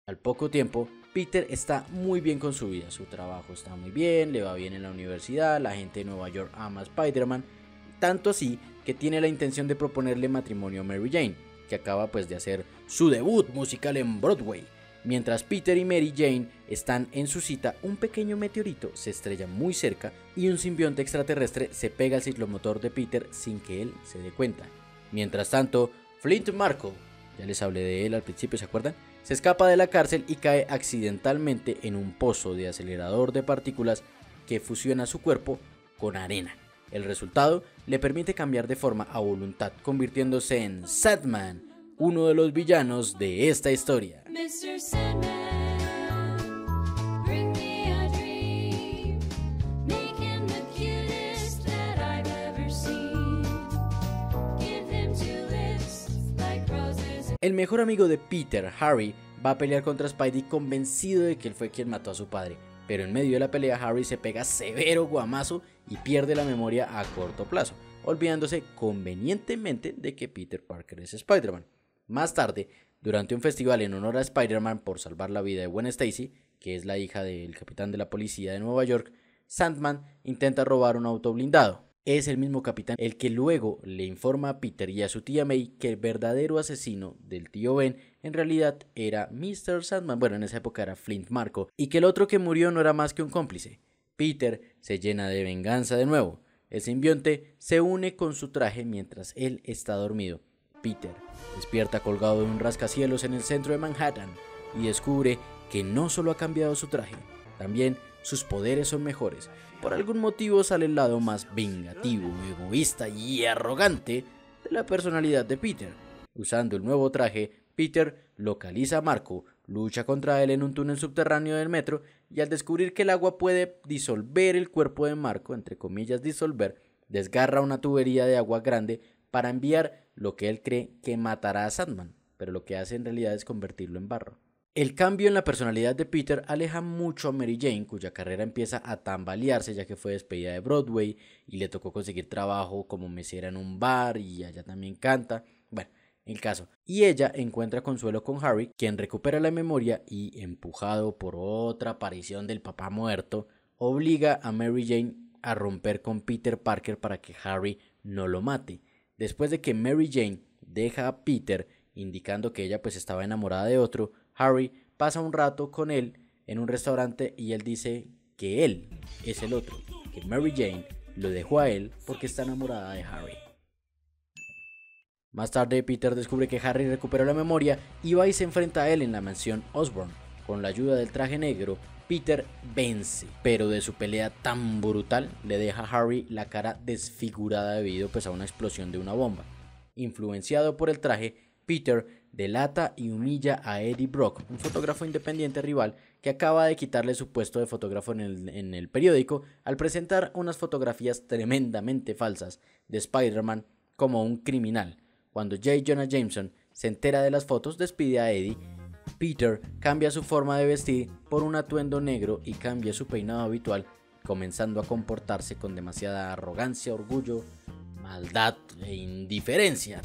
Al poco tiempo, Peter está muy bien con su vida, su trabajo está muy bien, le va bien en la universidad, la gente de Nueva York ama a Spider-Man, tanto así que tiene la intención de proponerle matrimonio a Mary Jane, que acaba pues de hacer su debut musical en Broadway. Mientras Peter y Mary Jane están en su cita, un pequeño meteorito se estrella muy cerca y un simbionte extraterrestre se pega al ciclomotor de Peter sin que él se dé cuenta. Mientras tanto, Flint Marko, ya les hablé de él al principio, ¿se acuerdan? Se escapa de la cárcel y cae accidentalmente en un pozo de acelerador de partículas que fusiona su cuerpo con arena. El resultado le permite cambiar de forma a voluntad, convirtiéndose en Sandman, uno de los villanos de esta historia. Mr. Sandman, bring me a dream. Make him the cutest that I've ever seen. Give him 2 lips like roses. El mejor amigo de Peter, Harry, va a pelear contra Spidey convencido de que él fue quien mató a su padre. Pero en medio de la pelea Harry se pega severo guamazo y pierde la memoria a corto plazo, olvidándose convenientemente de que Peter Parker es Spider-Man. Más tarde, durante un festival en honor a Spider-Man por salvar la vida de Gwen Stacy, que es la hija del capitán de la policía de Nueva York, Sandman intenta robar un auto blindado. Es el mismo capitán el que luego le informa a Peter y a su tía May que el verdadero asesino del tío Ben en realidad era Mr. Sandman, bueno, en esa época era Flint Marko, y que el otro que murió no era más que un cómplice. Peter se llena de venganza de nuevo. El simbionte se une con su traje mientras él está dormido. Peter despierta colgado de un rascacielos en el centro de Manhattan y descubre que no solo ha cambiado su traje, también sus poderes son mejores. Por algún motivo sale el lado más vengativo, egoísta y arrogante de la personalidad de Peter. Usando el nuevo traje, Peter localiza a Marko, lucha contra él en un túnel subterráneo del metro y al descubrir que el agua puede disolver el cuerpo de Marko, entre comillas disolver, desgarra una tubería de agua grande para enviar lo que él cree que matará a Sandman, pero lo que hace en realidad es convertirlo en barro. El cambio en la personalidad de Peter aleja mucho a Mary Jane, cuya carrera empieza a tambalearse ya que fue despedida de Broadway y le tocó conseguir trabajo como mesera en un bar y allá también canta. Bueno, el caso. Y ella encuentra consuelo con Harry, quien recupera la memoria y, empujado por otra aparición del papá muerto, obliga a Mary Jane a romper con Peter Parker para que Harry no lo mate. Después de que Mary Jane deja a Peter, indicando que ella pues estaba enamorada de otro, Harry pasa un rato con él en un restaurante y él dice que él es el otro, que Mary Jane lo dejó a él porque está enamorada de Harry. Más tarde Peter descubre que Harry recuperó la memoria y va y se enfrenta a él en la mansión Osborn. Con la ayuda del traje negro, Peter vence, pero de su pelea tan brutal le deja a Harry la cara desfigurada debido pues a una explosión de una bomba. Influenciado por el traje, Peter delata y humilla a Eddie Brock, un fotógrafo independiente rival que acaba de quitarle su puesto de fotógrafo en el periódico al presentar unas fotografías tremendamente falsas de Spider-Man como un criminal. Cuando J. Jonah Jameson se entera de las fotos, despide a Eddie. Peter cambia su forma de vestir por un atuendo negro y cambia su peinado habitual, comenzando a comportarse con demasiada arrogancia, orgullo, maldad e indiferencia.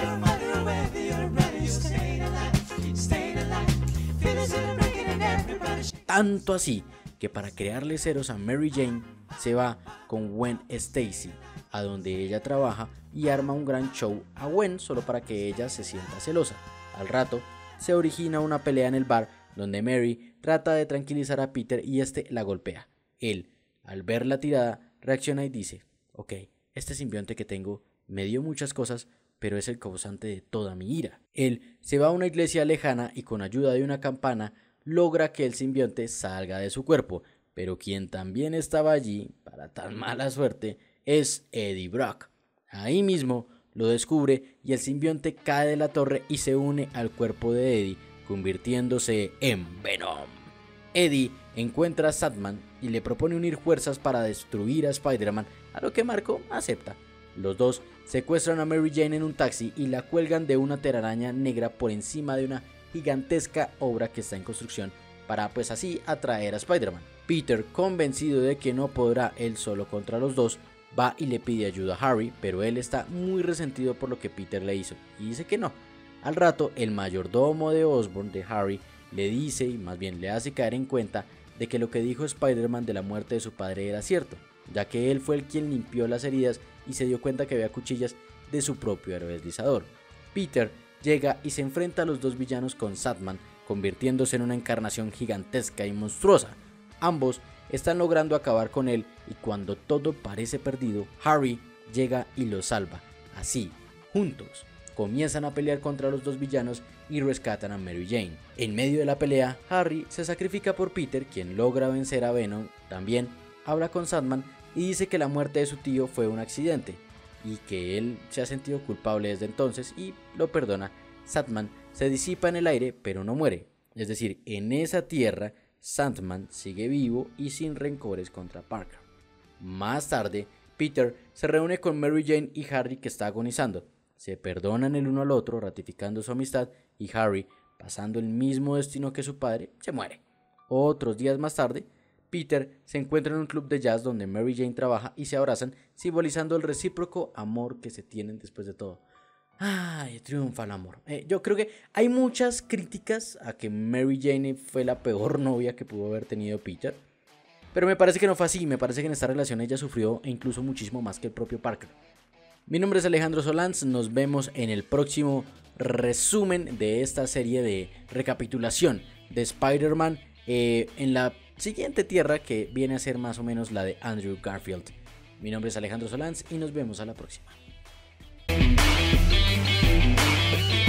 Tanto así que para crearle ceros a Mary Jane se va con Gwen Stacy, a donde ella trabaja, y arma un gran show a Gwen solo para que ella se sienta celosa. Al rato se origina una pelea en el bar donde Mary trata de tranquilizar a Peter y este la golpea. Él, al ver la tirada, reacciona y dice: ok, este simbionte que tengo me dio muchas cosas, pero es el causante de toda mi ira. Él se va a una iglesia lejana y con ayuda de una campana logra que el simbionte salga de su cuerpo, pero quien también estaba allí, para tan mala suerte, es Eddie Brock. Ahí mismo lo descubre y el simbionte cae de la torre y se une al cuerpo de Eddie, convirtiéndose en Venom. Eddie encuentra a Sandman y le propone unir fuerzas para destruir a Spider-Man, a lo que Marko acepta. Los dos secuestran a Mary Jane en un taxi y la cuelgan de una telaraña negra por encima de una gigantesca obra que está en construcción para pues así atraer a Spider-Man. Peter, convencido de que no podrá él solo contra los dos, va y le pide ayuda a Harry, pero él está muy resentido por lo que Peter le hizo y dice que no. Al rato, el mayordomo de Osborn, de Harry, le dice, y más bien le hace caer en cuenta, de que lo que dijo Spider-Man de la muerte de su padre era cierto, ya que él fue el quien limpió las heridas y se dio cuenta que había cuchillas de su propio héroe deslizador. Peter llega y se enfrenta a los dos villanos con Sandman, convirtiéndose en una encarnación gigantesca y monstruosa. Ambos están logrando acabar con él y cuando todo parece perdido, Harry llega y lo salva. Así, juntos, comienzan a pelear contra los dos villanos y rescatan a Mary Jane. En medio de la pelea, Harry se sacrifica por Peter, quien logra vencer a Venom. También habla con Sandman y dice que la muerte de su tío fue un accidente y que él se ha sentido culpable desde entonces y lo perdona. Sandman se disipa en el aire pero no muere, es decir, en esa tierra Sandman sigue vivo y sin rencores contra Parker. Más tarde, Peter se reúne con Mary Jane y Harry, que está agonizando. Se perdonan el uno al otro, ratificando su amistad, y Harry, pasando el mismo destino que su padre, se muere. Otros días más tarde, Peter se encuentra en un club de jazz donde Mary Jane trabaja y se abrazan, simbolizando el recíproco amor que se tienen después de todo. ¡Ay, triunfa el amor! Yo creo que hay muchas críticas a que Mary Jane fue la peor novia que pudo haber tenido Peter, pero me parece que no fue así. Me parece que en esta relación ella sufrió e incluso muchísimo más que el propio Parker. Mi nombre es Alejandro Solans, nos vemos en el próximo resumen de esta serie de recapitulación de Spider-Man en la siguiente tierra, que viene a ser más o menos la de Andrew Garfield. Mi nombre es Alejandro Solans y nos vemos a la próxima.